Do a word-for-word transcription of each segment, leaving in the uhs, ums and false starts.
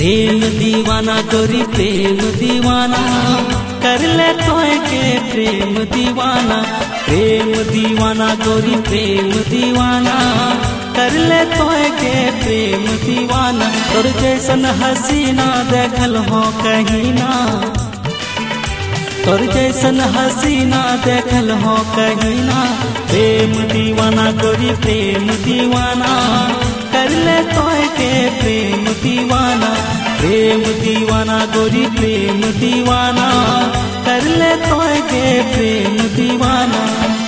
प्रेम दीवाना गोरी प्रेम दीवाना कर ले तोय के प्रेम दीवाना। प्रेम दीवाना गोरी प्रेम दीवाना कर ले तोय के प्रेम दीवाना। तोर जैसन हसीना देखल हो कहीं ना, तोर जैसन हसीना देखल हो कहीं ना। प्रेम दीवाना गोरी प्रेम दीवाना कर ले तोय के प्रेम दीवाना। प्रेम दीवाना गोरी प्रेम दीवाना कर ले तोय के प्रेम दीवाना।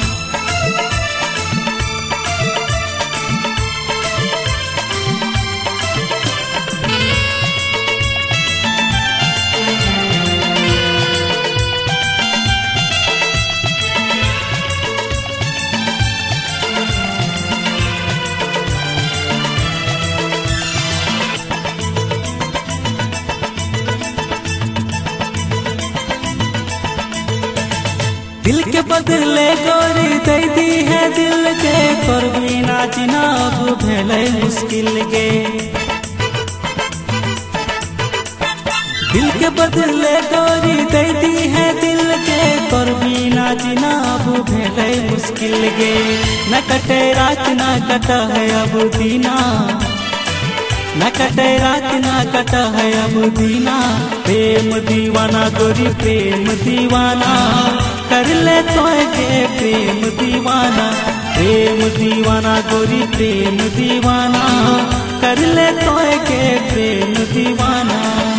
दिल के बदले गोरी दे दी है दिल के, तोर बिना जीना अब भेलै मुश्किल गे। दिल के बदले गोरी दे दी है दिल के, तोर बिना जीना अब भेलै मुश्किल गे। न कटे रात न कटा है अब दीना, न कटे रात न कटा है अब दीना। प्रेम दीवाना गोरी प्रेम दीवाना कर ले तोय के प्रेम दीवाना। प्रेम दीवाना गोरी प्रेम दीवाना कर ले तोय के प्रेम दीवाना।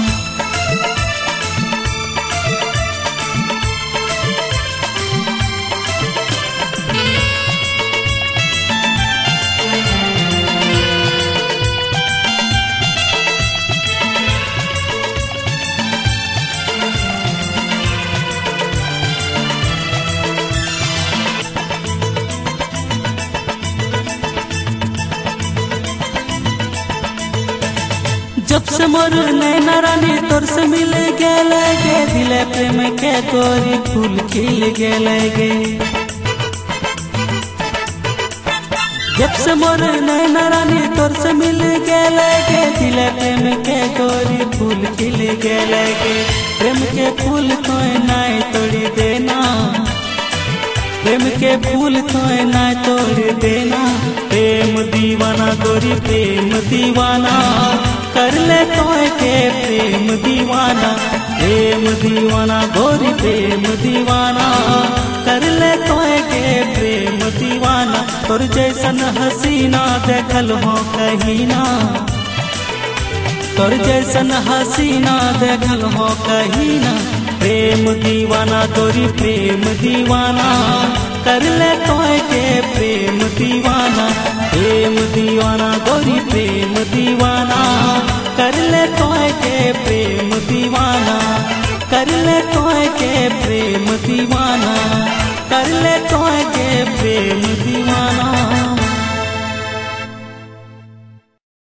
जब से मोर नैना रानी तोर से मिल गेल गे, दिले प्रेम के गोरी फूल खिल गेल गे। जब से मोर नैना रानी तोर से मिल गेल गे, दिले प्रेम के गोरी फूल खिल गेल गे। प्रेम के फूल तोय नाय तोड़ी देना, प्रेम के फूल तोय नाय तोड़ देना। प्रेम दीवाना गोरी प्रेम दीवाना कर ले तोय के प्रेम दीवाना। प्रेम दीवाना गोरी प्रेम दीवाना कर ले तोय के प्रेम दीवाना। तोर जैसन हसीना देखल हो कहीं ना, तोर जैसन हसीना देखल हो कहीं ना। प्रेम दीवाना गोरी प्रेम दीवाना कर ले तोय के प्रेम दीवाना। प्रेम दीवाना गोरी प्रेम दीवाना कर ले तोय के प्रेम दीवाना। कर ले तोय के प्रेम दीवाना, कर ले तोय के प्रेम दीवाना।